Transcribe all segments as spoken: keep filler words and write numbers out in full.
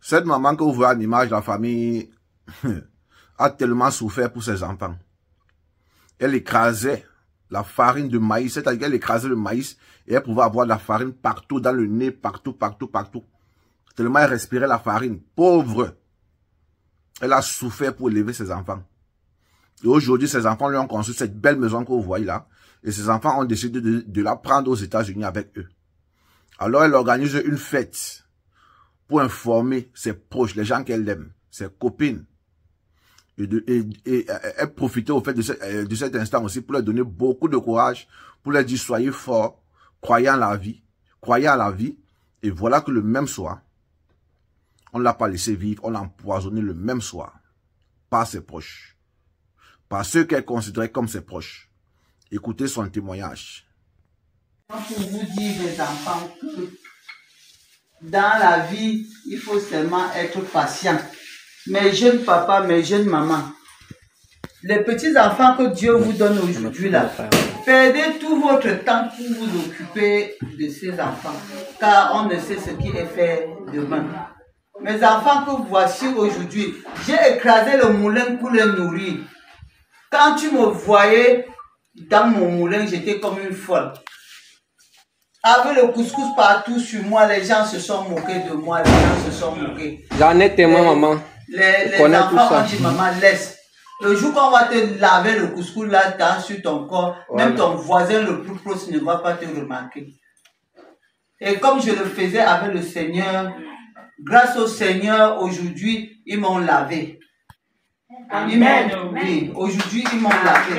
Cette maman que vous voyez en image, la famille a tellement souffert pour ses enfants. Elle écrasait la farine de maïs, c'est-à-dire qu'elle écrasait le maïs et elle pouvait avoir de la farine partout, dans le nez, partout, partout, partout. Tellement elle respirait la farine. Pauvre. Elle a souffert pour élever ses enfants. Et aujourd'hui, ses enfants lui ont construit cette belle maison que vous voyez là. Et ses enfants ont décidé de, de la prendre aux États-Unis avec eux. Alors elle organise une fête pour informer ses proches, les gens qu'elle aime, ses copines. Et, de, et, et, et elle profitait au fait de, ce, de cet instant aussi pour leur donner beaucoup de courage, pour leur dire soyez forts, croyez en la vie, croyez en la vie. Et voilà que le même soir, on ne l'a pas laissé vivre, on l'a empoisonné le même soir par ses proches, par ceux qu'elle considérait comme ses proches. Écoutez son témoignage. Pour vous dire, les enfants, que dans la vie, il faut seulement être patient. Mes jeunes papas, mes jeunes mamans, les petits enfants que Dieu vous donne aujourd'hui là, perdez tout votre temps pour vous occuper de ces enfants, car on ne sait ce qui est fait demain. Mes enfants que voici aujourd'hui, j'ai écrasé le moulin pour les nourrir. Quand tu me voyais dans mon moulin, j'étais comme une folle. Avec le couscous partout sur moi, les gens se sont moqués de moi, les gens se sont moqués. J'en ai témoin, maman. Les, les enfants ont dit, maman, laisse. Le jour qu'on va te laver le couscous là, dans, sur ton corps, voilà. Même ton voisin le plus proche ne va pas te remarquer. Et comme je le faisais avec le Seigneur, grâce au Seigneur, aujourd'hui, ils m'ont lavé. Amen. Oui, aujourd'hui, ils m'ont lavé.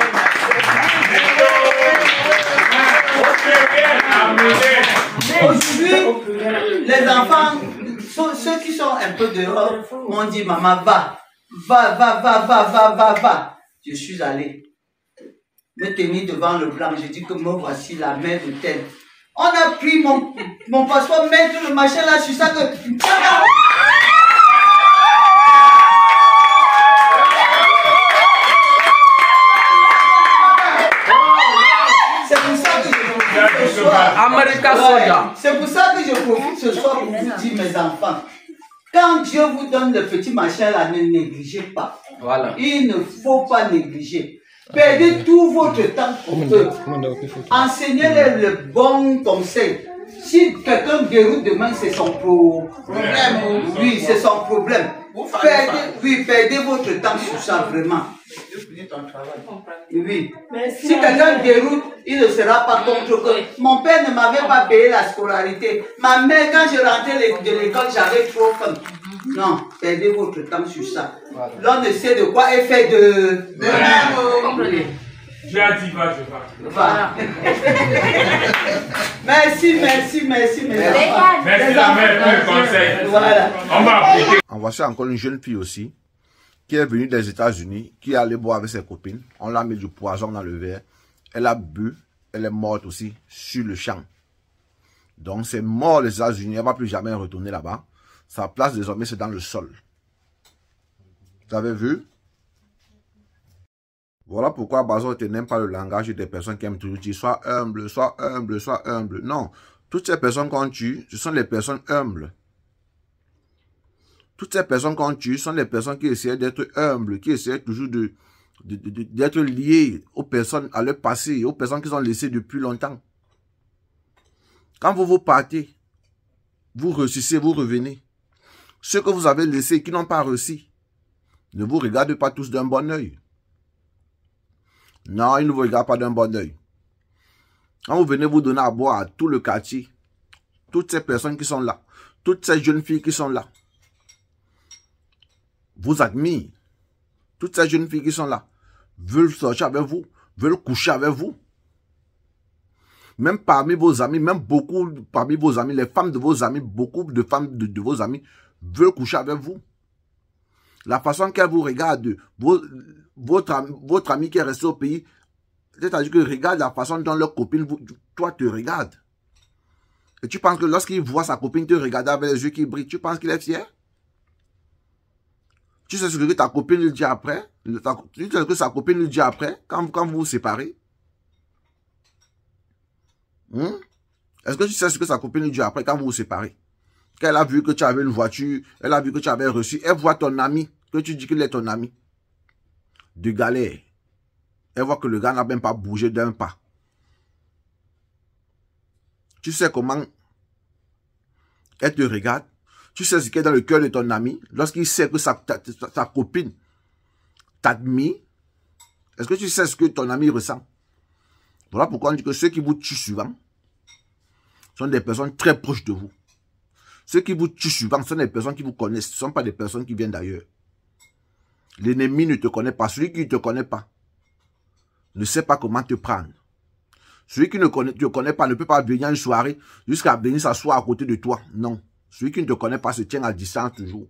Aujourd'hui, les enfants, ceux qui sont un peu dehors, m'ont dit, maman, va, va, va, va, va, va, va, va. Je suis allé me tenir devant le blanc. J'ai dit que me voici la mère de tel. On a pris mon, mon passeport, mettre le machin là sur ça que... C'est pour ça que je profite ce soir pour vous dire, mes enfants, quand Dieu vous donne le petit machin là, ne négligez pas. Voilà. Il ne faut pas négliger. Perdez tout votre temps pour eux. Enseignez-les le bon conseil. Si quelqu'un déroute demain, c'est son problème. Oui, c'est son problème. Perdez, oui, perdez votre temps sur ça, vraiment. Oui. Si quelqu'un déroute, il ne sera pas contre que mon père ne m'avait pas payé la scolarité. Ma mère, quand je rentrais de l'école, j'avais trop faim. Non, perdez votre temps sur ça. L'on ne sait de quoi est fait de... de... Tu as dit va, je vais. Va. Merci, merci, merci, mes enfants. Merci la mère pour le conseil. Voilà. On va appliquer. En voici encore une jeune fille aussi, qui est venue des États-Unis, qui est allée boire avec ses copines. On l'a mis du poison dans le verre. Elle a bu, elle est morte aussi sur le champ. Donc c'est mort les États-Unis, elle ne va plus jamais retourner là-bas. Sa place désormais c'est dans le sol. Vous avez vu? Voilà pourquoi Bazote n'aime pas le langage des personnes qui aiment toujours dire sois humble, sois humble, sois humble. Non, toutes ces personnes qu'on tue, ce sont les personnes humbles. Toutes ces personnes qu'on tue sont les personnes qui essaient d'être humbles, qui essaient toujours de d'être liées aux personnes, à leur passé, aux personnes qu'ils ont laissées depuis longtemps. Quand vous vous partez, vous réussissez, vous revenez. Ceux que vous avez laissés, qui n'ont pas réussi, ne vous regardent pas tous d'un bon œil. Non, ils ne vous regardent pas d'un bon œil. Quand vous venez vous donner à boire à tout le quartier, toutes ces personnes qui sont là, toutes ces jeunes filles qui sont là, vous admirent. Toutes ces jeunes filles qui sont là, veulent sortir avec vous, veulent coucher avec vous. Même parmi vos amis, même beaucoup parmi vos amis, les femmes de vos amis, beaucoup de femmes de, de vos amis veulent coucher avec vous. La façon qu'elles vous regardent, vos, votre, votre ami qui est resté au pays, c'est-à-dire que regarde la façon dont leur copine, vous, toi, te regarde. Et tu penses que lorsqu'il voit sa copine te regarder avec les yeux qui brillent, tu penses qu'il est fier? Tu sais ce que ta copine lui dit après? Tu sais ce que sa copine lui dit après, quand, quand vous vous séparez? Hmm? Est-ce que tu sais ce que sa copine lui dit après, quand vous vous séparez? qu'elle a vu que tu avais une voiture, elle a vu que tu avais reçu, elle voit ton ami, que tu dis qu'il est ton ami, de galère. Elle voit que le gars n'a même pas bougé d'un pas. Tu sais comment elle te regarde. Tu sais ce qui est dans le cœur de ton ami. Lorsqu'il sait que sa, ta, ta, ta copine t'admire, est-ce que tu sais ce que ton ami ressent? Voilà pourquoi on dit que ceux qui vous tuent souvent sont des personnes très proches de vous. Ceux qui vous tuent souvent sont des personnes qui vous connaissent. Ce ne sont pas des personnes qui viennent d'ailleurs. L'ennemi ne te connaît pas. Celui qui ne te connaît pas ne sait pas comment te prendre. Celui qui ne connaît, te connaît pas ne peut pas venir à une soirée jusqu'à venir s'asseoir à côté de toi. Non. Celui qui ne te connaît pas se tient à distance toujours.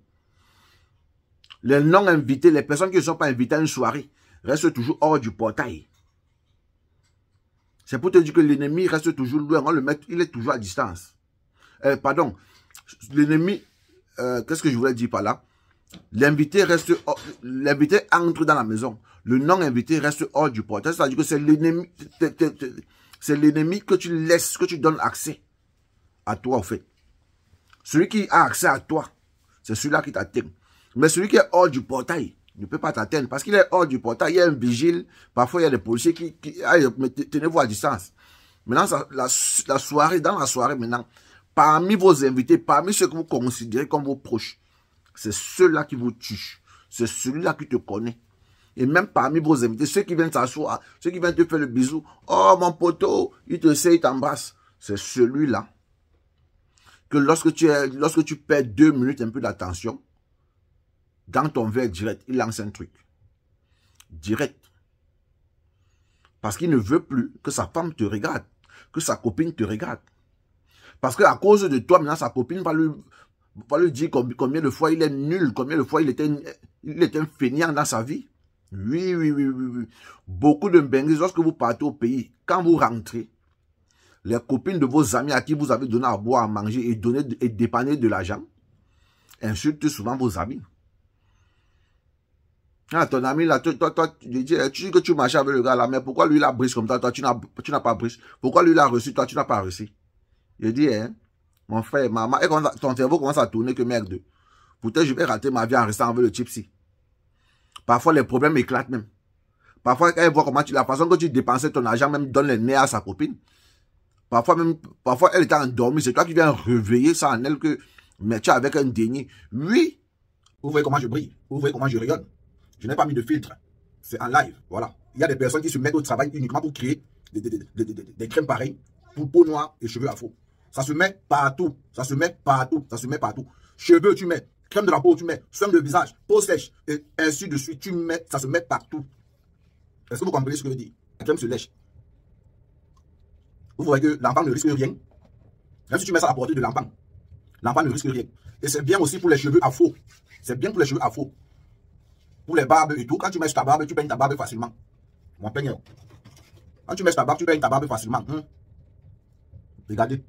Les non-invités, les personnes qui ne sont pas invitées à une soirée, restent toujours hors du portail. C'est pour te dire que l'ennemi reste toujours loin. On le met, il est toujours à distance. Euh, pardon. L'ennemi, euh, qu'est-ce que je voulais dire par là? L'invité reste, l'invité entre dans la maison. Le non-invité reste hors du portail. C'est-à-dire que c'est l'ennemi, c'est l'ennemi que tu laisses, que tu donnes accès à toi, au fait. Celui qui a accès à toi, c'est celui-là qui t'atteint. Mais celui qui est hors du portail ne peut pas t'atteindre. Parce qu'il est hors du portail, il y a un vigile. Parfois, il y a des policiers qui... qui ah, tenez-vous à distance. Maintenant, ça, la, la soirée, dans la soirée maintenant, parmi vos invités, parmi ceux que vous considérez comme vos proches, c'est ceux-là qui vous tuent. C'est celui-là qui te connaît. Et même parmi vos invités, ceux qui viennent t'asseoir, ceux qui viennent te faire le bisou, oh mon poteau, il te sait, il t'embrasse. C'est celui-là que lorsque tu, es, lorsque tu perds deux minutes un peu d'attention, dans ton verre direct, il lance un truc. Direct. Parce qu'il ne veut plus que sa femme te regarde, que sa copine te regarde. Parce qu'à cause de toi, maintenant, sa copine va lui, va lui dire combien de fois il est nul, combien de fois il était, il était un feignant dans sa vie. Oui, oui, oui, oui, oui. Beaucoup de Mbengues, lorsque vous partez au pays, quand vous rentrez, les copines de vos amis à qui vous avez donné à boire, à manger et, donné, et dépanné de l'argent, insultent souvent vos amis. Ah, ton ami là, toi, toi, toi tu dis que tu marches avec le gars là, mais pourquoi lui il a brise comme ça, toi tu n'as pas brise? Pourquoi lui il a reçu, toi tu n'as pas reçu? Je dis, hein, mon frère, maman, et quand ton cerveau commence à tourner que merde. Peut-être je vais rater ma vie en restant avec le gypsy. Parfois les problèmes éclatent même. Parfois quand elle voit comment tu, la façon que tu dépensais ton argent, même donne les nez à sa copine. Parfois même, parfois elle était endormie, c'est toi qui viens réveiller ça en elle que, mais tu es avec un déni. Oui. Vous voyez comment je brille, vous voyez comment je rayonne. Je n'ai pas mis de filtre. C'est en live, voilà. Il y a des personnes qui se mettent au travail uniquement pour créer des, des, des, des, des, des crèmes pareilles, pour peau noire et cheveux afro. Ça se met partout, ça se met partout, ça se met partout. Cheveux, tu mets, crème de la peau, tu mets, soin de visage, peau sèche, et ainsi de suite, tu mets, ça se met partout. Est-ce que vous comprenez ce que je dis? La crème se lèche. Vous voyez que l'enfant ne risque rien. Même si tu mets ça à la portée de l'enfant, l'enfant ne risque rien. Et c'est bien aussi pour les cheveux afro. C'est bien pour les cheveux afro. Pour les barbes et tout, quand tu mets ta barbe, tu peignes ta barbe facilement. Mon peigneur. Quand tu mets ta barbe, tu peignes ta barbe facilement. Hum. Regardez.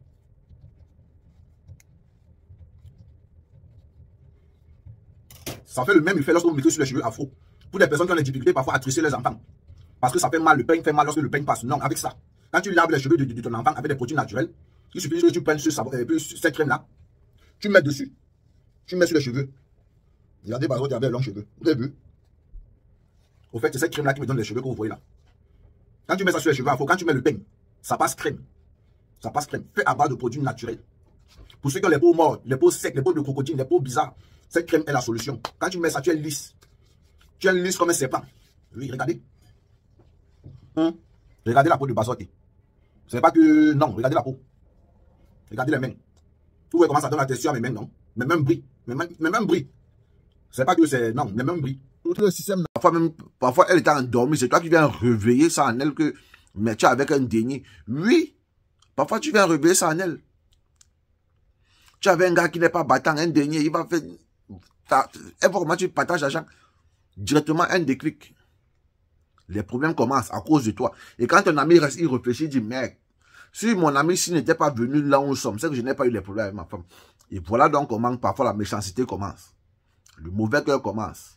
Ça fait le même effet lorsque vous mettez sur les cheveux afro. Pour les personnes qui ont des difficultés parfois à trisser les enfants. Parce que ça fait mal, le peigne fait mal lorsque le peigne passe. Non, avec ça. Quand tu laves les cheveux de, de, de ton enfant avec des produits naturels, il suffit que tu prennes ce savon, euh, cette crème-là, tu mets dessus. Tu mets sur les cheveux. Regardez par exemple, il y avait longs cheveux. Vous avez vu? Au fait, c'est cette crème-là qui me donne les cheveux que vous voyez là. Quand tu mets ça sur les cheveux afro, quand tu mets le peigne, ça passe crème. Ça passe crème. Fait à base de produits naturels. Pour ceux qui ont les peaux mortes, les peaux secs, les peaux de crocodile, les peaux bizarres, cette crème est la solution. Quand tu mets ça, tu es lisse. Tu es lisse comme un serpent. Oui, regardez. Hum. Regardez la peau de Bazotti. Ce n'est pas que... Non, regardez la peau. Regardez les mains. Vous voyez comment ça donne la texture à mes mains, non? Mes mains brillent. Mes mains, mes mains brillent. C'est pas que c'est... Non, mes mains brillent. Tout le système... Parfois, même, parfois, elle était endormie. C'est toi qui viens réveiller ça en elle que... Mais tu es avec un déni. Oui. Parfois, tu viens réveiller ça en elle. Tu avais un gars qui n'est pas battant, un déni. Il va faire... Elle voit comment tu partages l'argent. Directement, un déclic. Les problèmes commencent à cause de toi. Et quand ton ami reste, il réfléchit, il dit, mec, si mon ami s'il n'était pas venu là où nous sommes, c'est que je n'ai pas eu les problèmes avec ma femme. Et voilà donc comment parfois la méchanceté commence. Le mauvais cœur commence.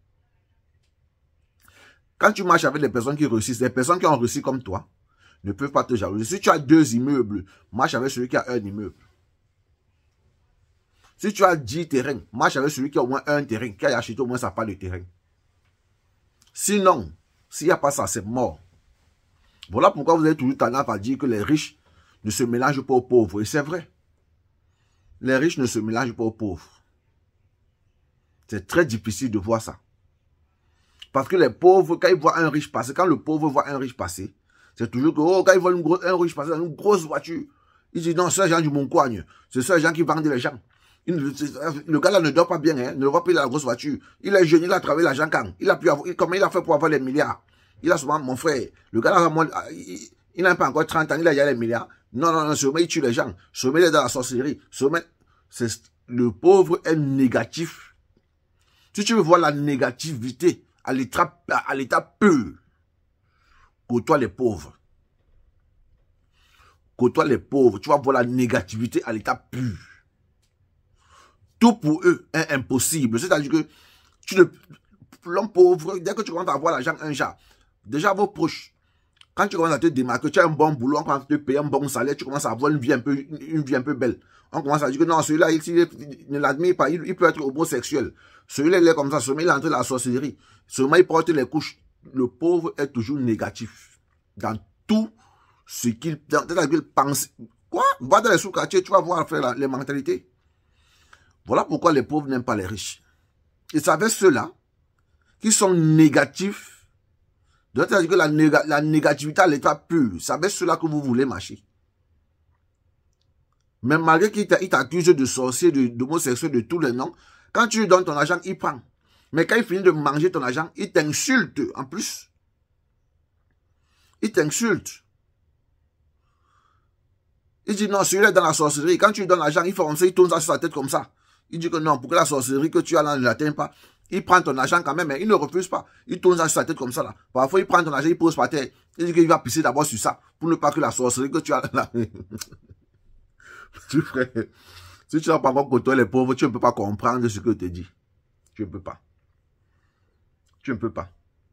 Quand tu marches avec des personnes qui réussissent, les personnes qui ont réussi comme toi, ne peuvent pas te jalouser. Si tu as deux immeubles, marche avec celui qui a un immeuble. Si tu as dix terrains, marche avec celui qui a au moins un terrain, qui a acheté au moins sa part de terrain. Sinon, s'il n'y a pas ça, c'est mort. Voilà pourquoi vous avez toujours tendance à dire que les riches ne se mélangent pas aux pauvres. Et c'est vrai. Les riches ne se mélangent pas aux pauvres. C'est très difficile de voir ça. Parce que les pauvres, quand ils voient un riche passer, quand le pauvre voit un riche passer, c'est toujours que, oh, quand ils voient une grosse, un riche passer dans une grosse voiture, ils disent, non, c'est les gens du Moncoigne. C'est ceux gens qui vendent les gens. Il, le gars là ne dort pas bien, hein, ne voit pas, il a la grosse voiture. Il est jeune, il a travaillé l'argent quand. Il a pu avoir, comment il a fait pour avoir les milliards? Il a souvent, mon frère, le gars là, il, il n'a pas encore trente ans, il a déjà les milliards. Non, non, non, ce mec, il tue les gens. Ce mec est dans la sorcellerie. Ce mec, le pauvre est négatif. Si tu veux voir la négativité à l'état, à l'état pur, côtoie les pauvres. Côtoie les pauvres, tu vas voir la négativité à l'état pur. Tout pour eux est impossible. C'est-à-dire que tu ne, l'homme pauvre, dès que tu commences à avoir l'argent un jour, déjà vos proches, quand tu commences à te démarquer, tu as un bon boulot, on commence à te payer un bon salaire, tu commences à avoir une vie un peu, une vie un peu belle. On commence à dire que non, celui-là, il, il ne l'admire pas, il, il peut être homosexuel. Celui-là, il est comme ça, celui-là, il est entré dans la sorcellerie. Celui-là, il porte les couches. Le pauvre est toujours négatif. Dans tout ce qu'il pense. Quoi? Va dans les sous-quartiers, tu vas voir faire la, les mentalités. Voilà pourquoi les pauvres n'aiment pas les riches. Et c'est avec ceux-là qui sont négatifs. C'est-à-dire que la, néga, la négativité à l'état pur, c'est avec ceux-là que vous voulez marcher. Mais malgré qu'il t'accuse de sorcier, d'homosexuel, de, de tous les noms, quand tu lui donnes ton argent, il prend. Mais quand il finit de manger ton argent, il t'insulte en plus. Il t'insulte. Il dit non, celui-là est dans la sorcellerie. Quand tu lui donnes l'argent, il fait comme ça, il tourne ça sur sa tête comme ça. Il dit que non, pour que la sorcellerie que tu as là ne l'atteint pas, il prend ton argent quand même, mais il ne refuse pas. Il tourne ça sur sa tête comme ça là. Parfois, il prend ton argent, il pose par terre. Il dit qu'il va pisser d'abord sur ça, pour ne pas que la sorcellerie que tu as là. Tu frère, si tu n'as pas encore côtoyé les pauvres, tu ne peux pas comprendre ce que je te dis. Tu ne peux pas. Tu ne peux pas.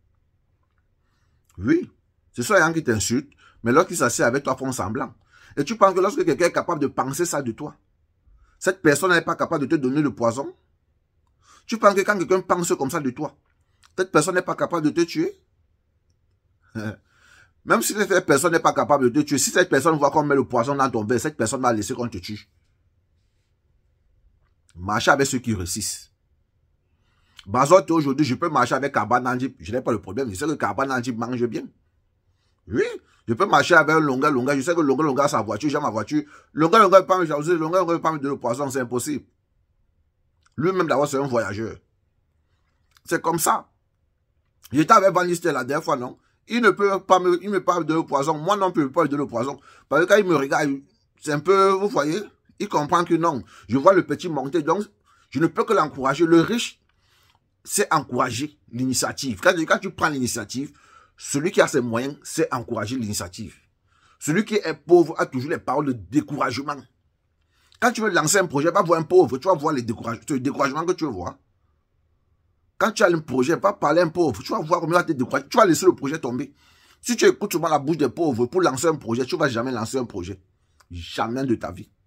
Oui, c'est ça gens qui t'insultent, mais lorsqu'ils s'assiedent avec toi, font semblant. Et tu penses que lorsque quelqu'un est capable de penser ça de toi, cette personne n'est pas capable de te donner le poison? Tu penses que quand quelqu'un pense comme ça de toi, cette personne n'est pas capable de te tuer? Même si cette personne n'est pas capable de te tuer, si cette personne voit qu'on met le poison dans ton verre, cette personne va laisser qu'on te tue. Marcher avec ceux qui réussissent. Bazote, aujourd'hui, je peux marcher avec Kaba Nandip. Je n'ai pas le problème. Je sais que Kaba Nandip mange bien. Oui. Je peux marcher avec Longa Longa. Je sais que Longa Longa a sa voiture, j'ai ma voiture. Longa Longa ne peut pas me jalouser. Longa Longa ne peut pas me donner le poison. C'est impossible. Lui-même, d'abord, c'est un voyageur. C'est comme ça. J'étais avec Van Nistel la dernière fois, non? Il ne peut pas me, il me parle de le poison. Moi non plus, je ne peux pas lui donner le poison. Parce que quand il me regarde, c'est un peu, vous voyez, il comprend que non. Je vois le petit monter, donc je ne peux que l'encourager. Le riche, c'est encourager l'initiative. Quand, quand tu prends l'initiative, celui qui a ses moyens, c'est encourager l'initiative. Celui qui est pauvre a toujours les paroles de découragement. Quand tu veux lancer un projet, va voir un pauvre, tu vas voir les découragements, le découragement que tu veux voir. Quand tu as un projet, va parler à un pauvre, tu vas voir comment il va te décourager. Tu vas laisser le projet tomber. Si tu écoutes souvent la bouche des pauvres pour lancer un projet, tu ne vas jamais lancer un projet. Jamais de ta vie.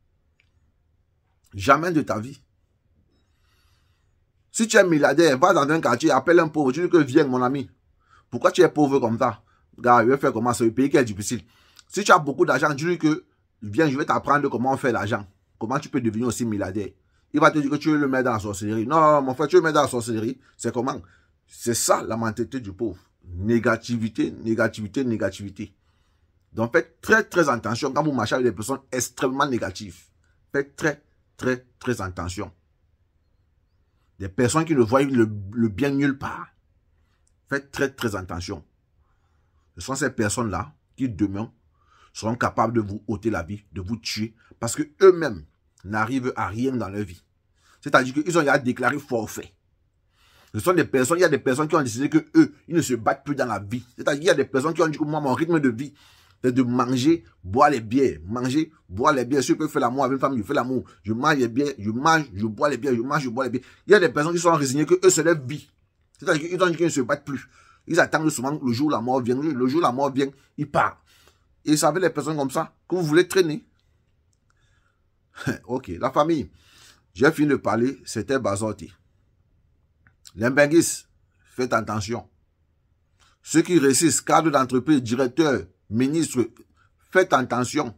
Jamais de ta vie. Si tu es milliardaire, va dans un quartier, appelle un pauvre, tu dis que viens mon ami. Pourquoi tu es pauvre comme ça? Gars, je vais faire comment? C'est le pays qui est difficile. Si tu as beaucoup d'argent, tu dis que viens, je vais t'apprendre comment on fait l'argent. Comment tu peux devenir aussi milliardaire. Il va te dire que tu veux le mettre dans la sorcellerie. Non, mon frère, tu veux le mettre dans la sorcellerie. C'est comment? C'est ça la mentalité du pauvre. Négativité, négativité, négativité. Donc faites très très attention quand vous marchez avec des personnes extrêmement négatives. Faites très très très attention. Des personnes qui ne voient le, le bien nulle part. Faites très très attention. Ce sont ces personnes-là qui demain seront capables de vous ôter la vie, de vous tuer, parce que eux-mêmes n'arrivent à rien dans leur vie. C'est-à-dire qu'ils ont déjà déclaré forfait. Ce sont des personnes, il y a des personnes qui ont décidé que eux, ils ne se battent plus dans la vie. C'est-à-dire qu'il y a des personnes qui ont dit que moi, mon rythme de vie, c'est de manger, boire les bières, manger, boire les bières. Si je peux faire l'amour avec une femme, je fais l'amour. Je mange les bières, je mange, je bois les bières, je mange, je bois les bières. Il y a des personnes qui sont résignées que eux, c'est leur vie. C'est-à-dire qu'ils ont dit qu'ils ne se battent plus. Ils attendent souvent le jour où la mort vient. Le jour où la mort vient, ils partent. Et vous savez, les personnes comme ça, que vous voulez traîner. Ok, la famille. J'ai fini de parler, c'était Bazotti. Les Mbenguis, faites attention. Ceux qui résistent, cadres d'entreprise, directeurs, ministres, faites attention.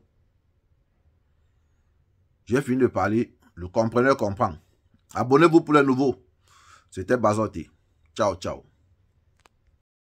J'ai fini de parler, le compreneur comprend. Abonnez-vous pour les nouveaux. C'était Bazotti. Ciao, ciao.